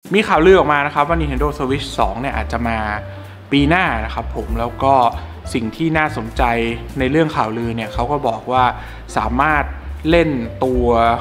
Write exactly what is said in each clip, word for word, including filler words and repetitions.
มีข่าวลือออกมานะครับว่า Nintendo Switch สองเนี่ยอาจจะมาปีหน้านะครับผมแล้วก็สิ่งที่น่าสนใจในเรื่องข่าวลือเนี่ยเขาก็บอกว่าสามารถเล่นตัว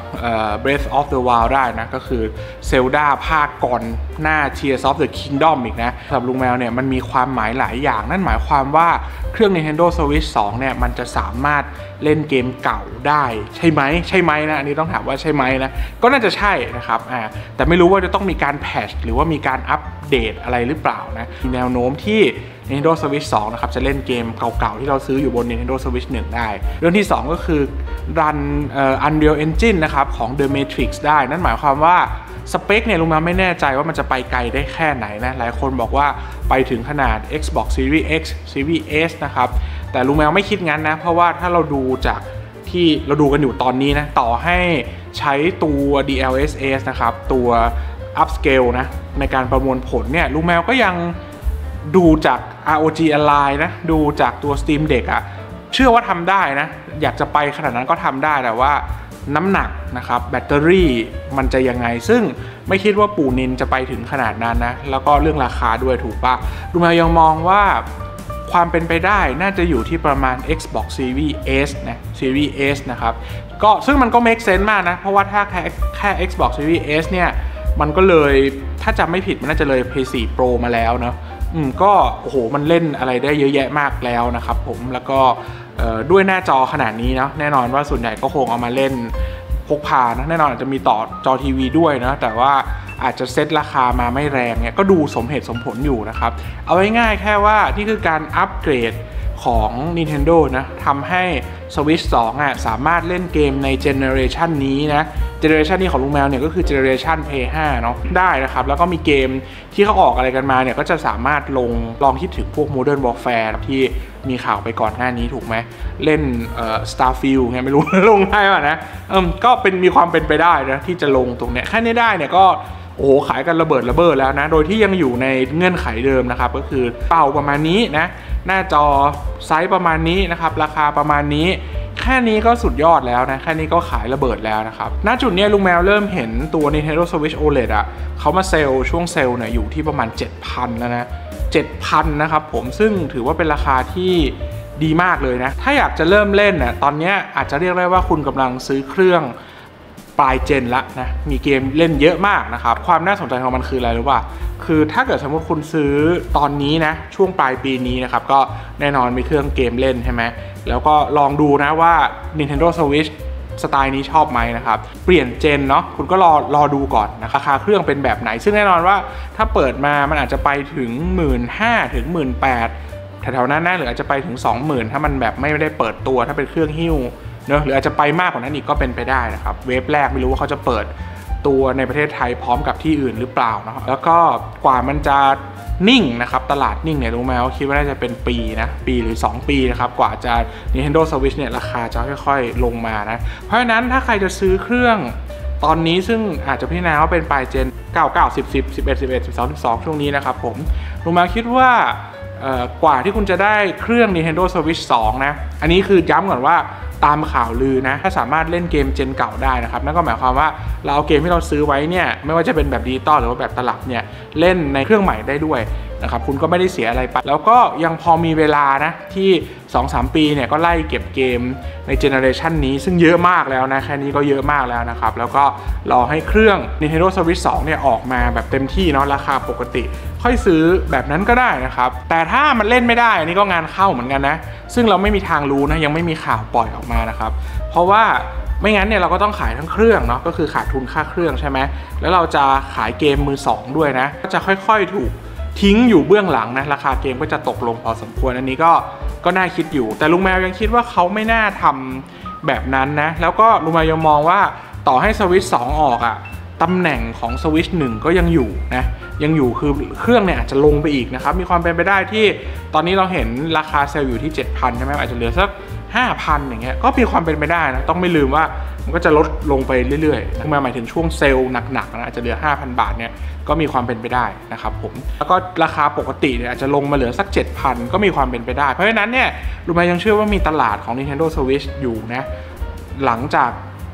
Breath of the Wild ได้นะก็คือเซลดาภาคก่อนหน้า Tears of the Kingdom อีกนะสำหรับลุงแมวเนี่ยมันมีความหมายหลายอย่างนั่นหมายความว่าเครื่อง Nintendo Switch สองเนี่ยมันจะสามารถเล่นเกมเก่าได้ใช่ไหมใช่ไหมนะอันนี้ต้องถามว่าใช่ไหมนะก็น่าจะใช่นะครับอ่าแต่ไม่รู้ว่าจะต้องมีการแพทช์หรือว่ามีการอัปเดตอะไรหรือเปล่านะมีแนวโน้มที่ Nintendo Switch สองนะครับจะเล่นเกมเก่าๆที่เราซื้ออยู่บน Nintendo Switch หนึ่งได้เรื่องที่สองก็คือรันเอ่อ Unreal Engine นะครับของ The Matrix ได้นั่นหมายความว่าสเปคเนี่ยลุงมาไม่แน่ใจว่ามันจะไปไกลได้แค่ไหนนะหลายคนบอกว่าไปถึงขนาด Xbox Series X Series S นะครับแต่ลุงแมวไม่คิดงั้นนะเพราะว่าถ้าเราดูจากที่เราดูกันอยู่ตอนนี้นะต่อให้ใช้ตัว ดี แอล เอส เอส นะครับตัว Upscale นะในการประมวลผลเนี่ยลุงแมวก็ยังดูจาก อาร์ โอ จี Ally นะดูจากตัว Steam Deck อะเชื่อว่าทำได้นะอยากจะไปขนาดนั้นก็ทำได้แต่ว่าน้ำหนักนะครับแบตเตอรี่มันจะยังไงซึ่งไม่คิดว่าปู่นินจะไปถึงขนาดนั้นนะแล้วก็เรื่องราคาด้วยถูกปะลุงแมวยังมองว่าความเป็นไปได้น่าจะอยู่ที่ประมาณ Xbox Series S นะ Series S นะครับก็ซึ่งมันก็ make sense มากนะเพราะว่าถ้าแค่แค่ Xbox Series S เนี่ยมันก็เลยถ้าจำไม่ผิดมันน่าจะเลย พี โฟร์ Pro มาแล้วเนาะอืมก็โอ้โหมันเล่นอะไรได้เยอะแยะมากแล้วนะครับผมแล้วก็ด้วยหน้าจอขนาดนี้เนาะแน่นอนว่าส่วนใหญ่ก็คงเอามาเล่นพกพานะแน่นอนอาจจะมีต่อจอทีวีด้วยนะแต่ว่าอาจจะเซตราคามาไม่แรงเนี่ยก็ดูสมเหตุสมผลอยู่นะครับเอาง่ายๆแค่ว่านี่คือการอัปเกรดของ Nintendo นะทำให้ Switch สองอ่ะสามารถเล่นเกมในเจเนอเรชันนี้นะเจเนอเรชันนี้ของลุงแมวเนี่ยก็คือเจเนอเรชัน พี เอส ไฟว์ เนาะได้นะครับแล้วก็มีเกมที่เขาออกอะไรกันมาเนี่ยก็จะสามารถลงลองคิดถึงพวก Modern Warfare ที่มีข่าวไปก่อนหน้านี้ถูกไหมเล่นเอ่อ Starfield ไงไม่รู้ ลงได้ป่ะนะเออก็เป็นมีความเป็นไปได้นะที่จะลงตรงเนี้ยแค่นี้ได้เนี่ยก็โอ้โหขายกันระเบิดระเบ้อแล้วนะโดยที่ยังอยู่ในเงื่อนไขเดิมนะครับก็คือเป่าประมาณนี้นะหน้าจอไซส์ประมาณนี้นะครับราคาประมาณนี้แค่นี้ก็สุดยอดแล้วนะแค่นี้ก็ขายระเบิดแล้วนะครับณจุดนี้ลุงแมวเริ่มเห็นตัว Nintendo Switch โอ แอล อี ดี อ่ะเขามาเซลล์ช่วงเซลล์เนี่ยอยู่ที่ประมาณ เจ็ดพัน แล้วนะ เจ็ดพัน นะครับผมซึ่งถือว่าเป็นราคาที่ดีมากเลยนะถ้าอยากจะเริ่มเล่นเนี่ยตอนนี้อาจจะเรียกได้ว่าคุณกำลังซื้อเครื่องปลายเจนละนะมีเกมเล่นเยอะมากนะครับความน่าสนใจของมันคืออะไรรู้ป่ะคือถ้าเกิดสมมติคุณซื้อตอนนี้นะช่วงปลายปีนี้นะครับก็แน่นอนมีเครื่องเกมเล่นใช่ไหมแล้วก็ลองดูนะว่า Nintendo Switch สไตล์นี้ชอบไหมนะครับเปลี่ยนเจนเนาะคุณก็รอรอดูก่อนนะราคาเครื่องเป็นแบบไหนซึ่งแน่นอนว่าถ้าเปิดมามันอาจจะไปถึง หนึ่งหมื่นห้าพัน ถึง หนึ่งหมื่นแปดพัน แถวๆนั้นนะหรืออาจจะไปถึง สองหมื่น ถ้ามันแบบไม่ได้เปิดตัวถ้าเป็นเครื่องหิ้วเนอะหรืออาจจะไปมากกว่านั้นอีกก็เป็นไปได้นะครับเวฟแรกไม่รู้ว่าเขาจะเปิดตัวในประเทศไทยพร้อมกับที่อื่นหรือเปล่านะครับแล้วก็กว่ามันจะนิ่งนะครับตลาดนิ่งเนี่ยรู้ไหมว่าคิดว่าน่าจะเป็นปีนะปีหรือสองปีนะครับกว่าจะ Nintendo Switch เนี่ยราคาจะค่อยๆลงมานะเพราะฉะนั้นถ้าใครจะซื้อเครื่องตอนนี้ซึ่งอาจจะพิจารณาว่าเป็นปลายเจนเก้า เก้า สิบ สิบ สิบเอ็ด สิบเอ็ด สิบสอง สิบสองช่วงนี้นะครับผมรู้ไหมคิดว่ากว่าที่คุณจะได้เครื่อง Nintendo Switch สองนะอันนี้คือย้ำก่อนว่าตามข่าวลือนะถ้าสามารถเล่นเกมเจนเก่าได้นะครับนั่นก็หมายความว่าเราเอาเกมที่เราซื้อไว้เนี่ยไม่ว่าจะเป็นแบบดิจิตอลหรือว่าแบบตลับเนี่ยเล่นในเครื่องใหม่ได้ด้วยนะครับคุณก็ไม่ได้เสียอะไรไปแล้วก็ยังพอมีเวลานะที่ สองถึงสาม ปีเนี่ยก็ไล่เก็บเกมในเจเนอเรชันนี้ซึ่งเยอะมากแล้วนะแค่นี้ก็เยอะมากแล้วนะครับแล้วก็รอให้เครื่อง Nintendo Switch สองเนี่ยออกมาแบบเต็มที่เนาะราคาปกติค่อยซื้อแบบนั้นก็ได้นะครับแต่ถ้ามันเล่นไม่ได้อันนี้ก็งานเข้าเหมือนกันนะซึ่งเราไม่มีทางรู้นะยังไม่มีข่าวปล่อยออกมานะครับเพราะว่าไม่งั้นเนี่ยเราก็ต้องขายทั้งเครื่องเนาะก็คือขาดทุนค่าเครื่องใช่ไหมแล้วเราจะขายเกมมือสองด้วยนะก็จะค่อยๆถูกทิ้งอยู่เบื้องหลังนะราคาเกมก็จะตกลงพอสมควรอันนี้ก็ก็น่าคิดอยู่แต่ลุงแมวยังคิดว่าเขาไม่น่าทำแบบนั้นนะแล้วก็ลุงแมวยังมองว่าต่อให้สวิตช์สองออกอะตำแหน่งของสวิตช์หนึ่งก็ยังอยู่นะยังอยู่คือเครื่องเนี่ยอาจจะลงไปอีกนะครับมีความเป็นไปได้ที่ตอนนี้เราเห็นราคาเซลล์อยู่ที่ เจ็ดพัน ใช่ไหมอาจจะเหลือสัก ห้าพัน อย่างเงี้ยก็มีความเป็นไปได้นะต้องไม่ลืมว่ามันก็จะลดลงไปเรื่อยๆคือหมายถึงช่วงเซลล์หนักๆนะอาจจะเหลือ ห้าพัน บาทเนี่ยก็มีความเป็นไปได้นะครับผมแล้วก็ราคาปกติเนี่ยอาจจะลงมาเหลือสัก เจ็ดพัน ก็มีความเป็นไปได้เพราะฉะนั้นเนี่ยลุงแมวยังเชื่อว่ามีตลาดของ Nintendo Switch อยู่นะหลังจาก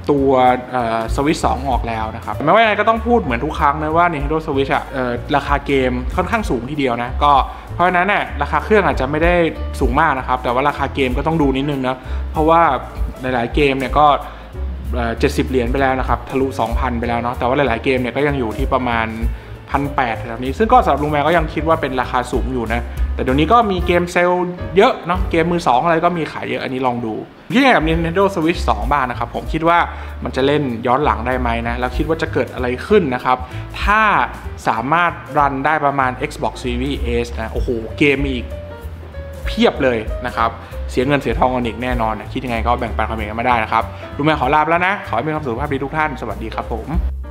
ตัวสวิตช์สองออกแล้วนะครับไม่ว่ายังไงก็ต้องพูดเหมือนทุกครั้งนะว่า Nintendo Switch อ่ะราคาเกมค่อนข้างสูงทีเดียวนะก็เพราะฉะนั้นเนี่ยราคาเครื่องอาจจะไม่ได้สูงมากนะครับแต่ว่าราคาเกมก็ต้องดูนิดนึงนะเพราะว่าหลายๆเกมเนี่ยก็เจ็ดสิบเหรียญไปแล้วนะครับทะลุ สองพัน ไปแล้วเนาะแต่ว่าหลายๆเกมเนี่ยก็ยังอยู่ที่ประมาณ หนึ่งพันแปดร้อย แบบนี้ซึ่งก็สำหรับลุงแมวก็ยังคิดว่าเป็นราคาสูงอยู่นะแต่เดี๋ยวนี้ก็มีเกมเซลล์เยอะเนาะเกมมือสองอะไรก็มีขายเยอะอันนี้ลองดูที่อย่างกับ Nintendo Switch สองบ้างนะครับผมคิดว่ามันจะเล่นย้อนหลังได้ไหมนะแล้วคิดว่าจะเกิดอะไรขึ้นนะครับถ้าสามารถรันได้ประมาณ Xbox Series S นะโอ้โหเกมมีอีกเพียบเลยนะครับเสียเงินเสียทองกันอีกแน่นอนคิดยังไงก็แบ่งปันความเห็นกันมาได้นะครับลุงแมวขอลาไปแล้วนะขอให้มีความสุขภาพดีทุกท่านสวัสดีครับผม